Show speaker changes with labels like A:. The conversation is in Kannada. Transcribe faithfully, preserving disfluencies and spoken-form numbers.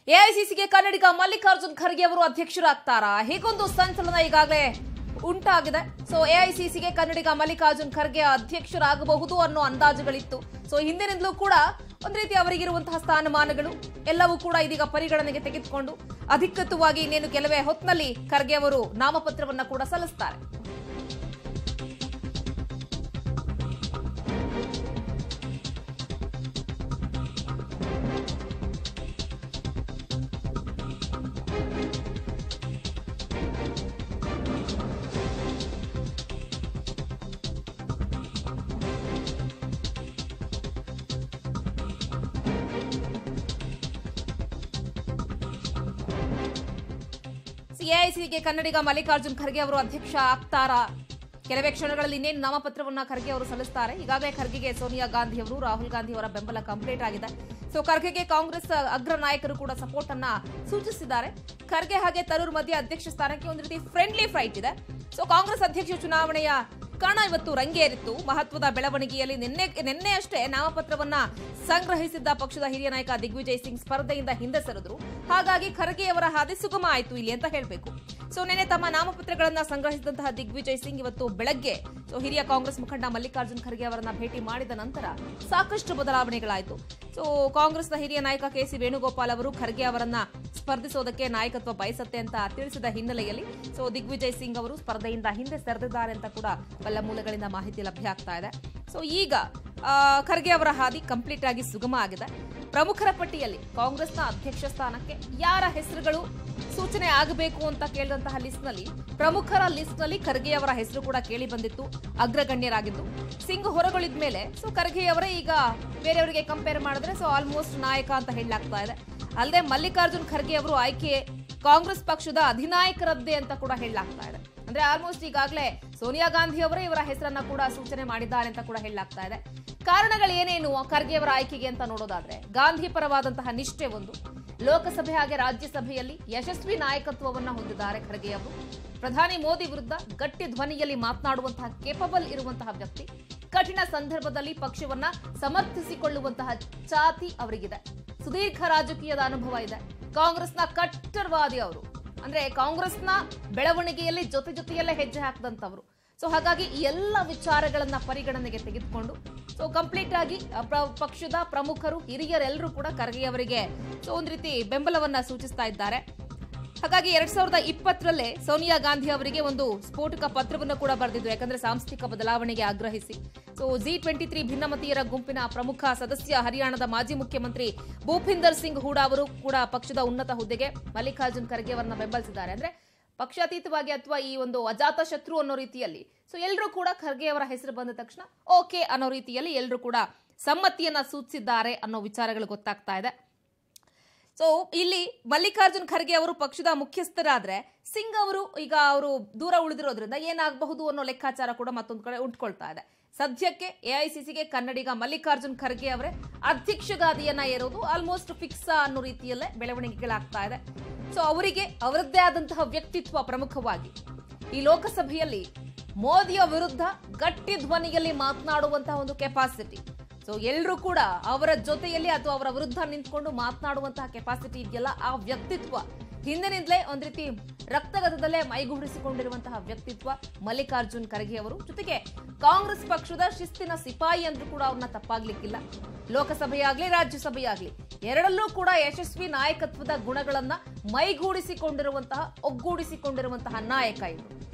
A: ಎಐಸಿಸಿಗೆ ಕನ್ನಡಿಗ ಮಲ್ಲಿಕಾರ್ಜುನ್ ಖರ್ಗೆ ಅವರು ಅಧ್ಯಕ್ಷರಾಗ್ತಾರಾ? ಹೀಗೊಂದು ಸಂಚಲನ ಈಗಾಗಲೇ ಉಂಟಾಗಿದೆ. ಸೊ ಎಐಸಿಸಿಗೆ ಕನ್ನಡಿಗ ಮಲ್ಲಿಕಾರ್ಜುನ್ ಖರ್ಗೆ ಅಧ್ಯಕ್ಷರಾಗಬಹುದು ಅನ್ನೋ ಅಂದಾಜುಗಳಿತ್ತು. ಸೊ ಹಿಂದಿನಿಂದಲೂ ಕೂಡ ಒಂದು ರೀತಿ ಅವರಿಗಿರುವಂತಹ ಸ್ಥಾನಮಾನಗಳು ಎಲ್ಲವೂ ಕೂಡ ಇದೀಗ ಪರಿಗಣನೆಗೆ ತೆಗೆದುಕೊಂಡು ಅಧಿಕೃತವಾಗಿ ಇನ್ನೇನು ಕೆಲವೇ ಹೊತ್ತಿನಲ್ಲಿ ಖರ್ಗೆ ಅವರು ನಾಮಪತ್ರವನ್ನ ಕೂಡ ಸಲ್ಲಿಸುತ್ತಾರೆ. ಎಐಸಿಸಿಗೆ ಕನ್ನಡಿಗ ಮಲ್ಲಿಕಾರ್ಜುನ್ ಖರ್ಗೆ ಅವರು ಅಧ್ಯಕ್ಷ ಆಗ್ತಾರಾ? ಕೆಲವೇ ಕ್ಷಣಗಳಲ್ಲಿ ಇನ್ನೇನು ನಾಮಪತ್ರವನ್ನ ಖರ್ಗೆ ಅವರು ಸಲ್ಲಿಸುತ್ತಾರೆ. ಈಗಾಗಲೇ ಖರ್ಗೆಗೆ ಸೋನಿಯಾ ಗಾಂಧಿ ಅವರು, ರಾಹುಲ್ ಗಾಂಧಿ ಅವರ ಬೆಂಬಲ ಕಂಪ್ಲೀಟ್ ಆಗಿದೆ. ಸೊ ಖರ್ಗೆಗೆ ಕಾಂಗ್ರೆಸ್ ಅಗ್ರ ನಾಯಕರು ಕೂಡ ಸಪೋರ್ಟ್ ಅನ್ನ ಸೂಚಿಸಿದ್ದಾರೆ. ಖರ್ಗೆ ಹಾಗೆ ತರೂರ್ ಮಧ್ಯೆ ಅಧ್ಯಕ್ಷ ಸ್ಥಾನಕ್ಕೆ ಒಂದು ರೀತಿ ಫ್ರೆಂಡ್ಲಿ ಫೈಟ್ ಇದೆ. ಸೊ ಕಾಂಗ್ರೆಸ್ ಅಧ್ಯಕ್ಷ ಚುನಾವಣೆಯ ಕಣ ಇವತ್ತು ರಂಗೇರಿತ್ತು. ಮಹತ್ವದ ಬೆಳವಣಿಗೆಯಲ್ಲಿ ನಿನ್ನೆ ನಿನ್ನೆ ಅಷ್ಟೇ ನಾಮಪತ್ರವನ್ನ ಸಂಗ್ರಹಿಸಿದ್ದ ಪಕ್ಷದ ಹಿರಿಯ ನಾಯಕ ದಿಗ್ವಿಜಯ್ ಸಿಂಗ್ ಸ್ಪರ್ಧೆಯಿಂದ ಹಿಂದೆ ಸರಿದ್ರು. ಹಾಗಾಗಿ ಖರ್ಗೆಯವರ ಹಾದಿ ಸುಗಮ ಆಯಿತು ಇಲ್ಲಿ ಅಂತ ಹೇಳಬೇಕು. ಸೊ ನಿನ್ನೆ ತಮ್ಮ ನಾಮಪತ್ರಗಳನ್ನ ಸಂಗ್ರಹಿಸಿದಂತಹ ದಿಗ್ವಿಜಯ್ ಸಿಂಗ್ ಇವತ್ತು ಬೆಳಗ್ಗೆ ಸೊ ಹಿರಿಯ ಕಾಂಗ್ರೆಸ್ ಮುಖಂಡ ಮಲ್ಲಿಕಾರ್ಜುನ್ ಖರ್ಗೆ ಅವರನ್ನ ಭೇಟಿ ಮಾಡಿದ ನಂತರ ಸಾಕಷ್ಟು ಬದಲಾವಣೆಗಳಾಯಿತು. ಸೊ ಕಾಂಗ್ರೆಸ್ನ ಹಿರಿಯ ನಾಯಕ ಕೆ ಸಿ ವೇಣುಗೋಪಾಲ್ ಅವರು ಖರ್ಗೆ ಅವರನ್ನ ಸ್ಪರ್ಧಿಸೋದಕ್ಕೆ ನಾಯಕತ್ವ ಬಯಸುತ್ತೆ ಅಂತ ತಿಳಿಸಿದ ಹಿನ್ನೆಲೆಯಲ್ಲಿ ಸೊ ದಿಗ್ವಿಜಯ್ ಸಿಂಗ್ ಅವರು ಸ್ಪರ್ಧೆಯಿಂದ ಹಿಂದೆ ಸರಿದಿದ್ದಾರೆ ಅಂತ ಕೂಡ ಬಲ್ಲ ಮೂಲಗಳಿಂದ ಮಾಹಿತಿ ಲಭ್ಯ ಆಗ್ತಾ ಇದೆ. ಸೊ ಈಗ ಖರ್ಗೆ ಅವರ ಹಾದಿ ಕಂಪ್ಲೀಟ್ ಆಗಿ ಸುಗಮ ಆಗಿದೆ. ಪ್ರಮುಖರ ಪಟ್ಟಿಯಲ್ಲಿ ಕಾಂಗ್ರೆಸ್ನ ಅಧ್ಯಕ್ಷ ಸ್ಥಾನಕ್ಕೆ ಯಾರ ಹೆಸರುಗಳು ಸೂಚನೆ ಆಗಬೇಕು ಅಂತ ಕೇಳಿದಂತಹ ಲಿಸ್ಟ್ ನಲ್ಲಿ ಪ್ರಮುಖರ ಲಿಸ್ಟ್ ನಲ್ಲಿ ಖರ್ಗೆ ಅವರ ಹೆಸರು ಕೂಡ ಕೇಳಿ ಬಂದಿತ್ತು. ಅಗ್ರಗಣ್ಯರಾಗಿದ್ದು ಸಿಂಗ್ ಹೊರಗುಳಿದ ಮೇಲೆ ಸೊ ಖರ್ಗೆ ಅವರೇ ಈಗ ಬೇರೆಯವರಿಗೆ ಕಂಪೇರ್ ಮಾಡಿದ್ರೆ ಸೊ ಆಲ್ಮೋಸ್ಟ್ ನಾಯಕ ಅಂತ ಹೇಳಲಾಗ್ತಾ ಇದೆ. ಅಲ್ಲದೆ ಮಲ್ಲಿಕಾರ್ಜುನ್ ಖರ್ಗೆ ಅವರು ಆಯ್ಕೆ ಕಾಂಗ್ರೆಸ್ ಪಕ್ಷದ ಅಧಿನಾಯಕರದ್ದೇ ಅಂತ ಕೂಡ ಹೇಳಲಾಗ್ತಾ ಇದೆ. ಅಂದ್ರೆ ಆಲ್ಮೋಸ್ಟ್ ಈಗಾಗಲೇ ಸೋನಿಯಾ ಗಾಂಧಿ ಅವರೇ ಇವರ ಹೆಸರನ್ನ ಕೂಡ ಸೂಚನೆ ಮಾಡಿದ್ದಾರೆ ಅಂತ ಕೂಡ ಹೇಳಲಾಗ್ತಾ ಇದೆ. ಕಾರಣಗಳು ಏನೇನು ಖರ್ಗೆ ಅವರ ಆಯ್ಕೆಗೆ ಅಂತ ನೋಡೋದಾದ್ರೆ ಗಾಂಧಿ ಪರವಾದಂತಹ ನಿಷ್ಠೆ ಒಂದು, ಲೋಕಸಭೆ ಹಾಗೆ ರಾಜ್ಯಸಭೆಯಲ್ಲಿ ಯಶಸ್ವಿ ನಾಯಕತ್ವವನ್ನ ಹೊಂದಿದ್ದಾರೆ ಖರ್ಗೆ ಅವರು. ಪ್ರಧಾನಿ ಮೋದಿ ವಿರುದ್ಧ ಗಟ್ಟಿ ಧ್ವನಿಯಲ್ಲಿ ಮಾತನಾಡುವಂತಹ ಕೇಪಬಲ್ ಇರುವಂತಹ ವ್ಯಕ್ತಿ. ಕಠಿಣ ಸಂದರ್ಭದಲ್ಲಿ ಪಕ್ಷವನ್ನ ಸಮರ್ಥಿಸಿಕೊಳ್ಳುವಂತಹ ಛಾತಿ ಅವರಿಗಿದೆ. ಸುದೀರ್ಘ ರಾಜಕೀಯದ ಅನುಭವ ಇದೆ. ಕಾಂಗ್ರೆಸ್ನ ಕಟ್ಟರ್ವಾದಿ ಅವರು, ಅಂದ್ರೆ ಕಾಂಗ್ರೆಸ್ನ ಬೆಳವಣಿಗೆಯಲ್ಲಿ ಜೊತೆ ಜೊತೆಯಲ್ಲೇ ಹೆಜ್ಜೆ ಹಾಕಿದಂತವರು. ಸೊ ಹಾಗಾಗಿ ಈ ಎಲ್ಲ ವಿಚಾರಗಳನ್ನ ಪರಿಗಣನೆಗೆ ತೆಗೆದುಕೊಂಡು ಸೊ ಕಂಪ್ಲೀಟ್ ಆಗಿ ಪಕ್ಷದ ಪ್ರಮುಖರು ಹಿರಿಯರೆಲ್ಲರೂ ಕೂಡ ಖರ್ಗೆ ಅವರಿಗೆ ಸೊ ಒಂದು ರೀತಿ ಬೆಂಬಲವನ್ನ ಸೂಚಿಸ್ತಾ ಇದ್ದಾರೆ. ಹಾಗಾಗಿ ಎರಡ್ ಸಾವಿರದ ಇಪ್ಪತ್ತರಲ್ಲೇ ಸೋನಿಯಾ ಗಾಂಧಿ ಅವರಿಗೆ ಒಂದು ಸ್ಫೋಟಕ ಪತ್ರವನ್ನು ಕೂಡ ಬರೆದಿದ್ರು. ಯಾಕಂದ್ರೆ ಸಾಂಸ್ಥಿಕ ಬದಲಾವಣೆಗೆ ಆಗ್ರಹಿಸಿ ಸೊ ಜಿ ಟ್ವೆಂಟಿ ತ್ರೀ ಭಿನ್ನಮತೀಯರ ಗುಂಪಿನ ಪ್ರಮುಖ ಸದಸ್ಯ ಹರಿಯಾಣದ ಮಾಜಿ ಮುಖ್ಯಮಂತ್ರಿ ಭೂಪಿಂದರ್ ಸಿಂಗ್ ಹೂಡಾ ಅವರು ಕೂಡ ಪಕ್ಷದ ಉನ್ನತ ಹುದ್ದೆಗೆ ಮಲ್ಲಿಕಾರ್ಜುನ್ ಖರ್ಗೆ ಅವರನ್ನ ಬೆಂಬಲಿಸಿದ್ದಾರೆ. ಅಂದ್ರೆ ಪಕ್ಷಾತೀತವಾಗಿ ಅಥವಾ ಈ ಒಂದು ಅಜಾತ ಶತ್ರು ಅನ್ನೋ ರೀತಿಯಲ್ಲಿ ಸೊ ಎಲ್ಲರೂ ಕೂಡ ಖರ್ಗೆ ಅವರ ಹೆಸರು ಬಂದ ತಕ್ಷಣ ಓಕೆ ಅನ್ನೋ ರೀತಿಯಲ್ಲಿ ಎಲ್ಲರೂ ಕೂಡ ಸಮ್ಮತಿಯನ್ನ ಸೂಚಿಸಿದ್ದಾರೆ ಅನ್ನೋ ವಿಚಾರಗಳು ಗೊತ್ತಾಗ್ತಾ ಇದೆ. ಸೊ ಇಲ್ಲಿ ಮಲ್ಲಿಕಾರ್ಜುನ್ ಖರ್ಗೆ ಅವರು ಪಕ್ಷದ ಮುಖ್ಯಸ್ಥರಾದ್ರೆ ಸಿಂಗ್ ಅವರು ಈಗ ಅವರು ದೂರ ಉಳಿದಿರೋದ್ರಿಂದ ಏನಾಗಬಹುದು ಅನ್ನೋ ಲೆಕ್ಕಾಚಾರ ಕೂಡ ಮತ್ತೊಂದು ಕಡೆ ಉಂಟ್ಕೊಳ್ತಾ ಇದೆ. ಸದ್ಯಕ್ಕೆ ಎಐಸಿಸಿಗೆ ಕನ್ನಡಿಗ ಮಲ್ಲಿಕಾರ್ಜುನ್ ಖರ್ಗೆ ಅವರೇ ಅಧ್ಯಕ್ಷ ಗಾದಿಯನ್ನ ಏರೋದು ಆಲ್ಮೋಸ್ಟ್ ಫಿಕ್ಸ್ ಅನ್ನೋ ರೀತಿಯಲ್ಲೇ ಬೆಳವಣಿಗೆಗಳಾಗ್ತಾ ಇದೆ. ಸೊ ಅವರಿಗೆ ಅವರದ್ದೇ ಆದಂತಹ ವ್ಯಕ್ತಿತ್ವ ಪ್ರಮುಖವಾಗಿ ಈ ಲೋಕಸಭೆಯಲ್ಲಿ ಮೋದಿಯ ವಿರುದ್ಧ ಗಟ್ಟಿ ಧ್ವನಿಯಲ್ಲಿ ಮಾತನಾಡುವಂತಹ ಒಂದು ಕೆಪಾಸಿಟಿ. ಸೊ ಎಲ್ಲರೂ ಕೂಡ ಅವರ ಜೊತೆಯಲ್ಲಿ ಅಥವಾ ಅವರ ವಿರುದ್ಧ ನಿಂತ್ಕೊಂಡು ಮಾತನಾಡುವಂತಹ ಕೆಪಾಸಿಟಿ ಇದೆಯಲ್ಲ, ಆ ವ್ಯಕ್ತಿತ್ವ ಹಿಂದಿನಿಂದಲೇ ಒಂದ್ ರೀತಿ ರಕ್ತಗತದಲ್ಲೇ ಮೈಗೂಡಿಸಿಕೊಂಡಿರುವಂತಹ ವ್ಯಕ್ತಿತ್ವ ಮಲ್ಲಿಕಾರ್ಜುನ್ ಖರ್ಗೆ ಅವರು. ಜೊತೆಗೆ ಕಾಂಗ್ರೆಸ್ ಪಕ್ಷದ ಶಿಸ್ತಿನ ಸಿಪಾಯಿ ಅಂದ್ರೂ ಕೂಡ ಅವ್ರನ್ನ ತಪ್ಪಾಗ್ಲಿಕ್ಕಿಲ್ಲ. ಲೋಕಸಭೆಯಾಗ್ಲಿ ರಾಜ್ಯಸಭೆಯಾಗ್ಲಿ ಎರಡಲ್ಲೂ ಕೂಡ ಯಶಸ್ವಿ ನಾಯಕತ್ವದ ಗುಣಗಳನ್ನ ಮೈಗೂಡಿಸಿಕೊಂಡಿರುವಂತಹ ಒಗ್ಗೂಡಿಸಿಕೊಂಡಿರುವಂತಹ ನಾಯಕ ಇವರು.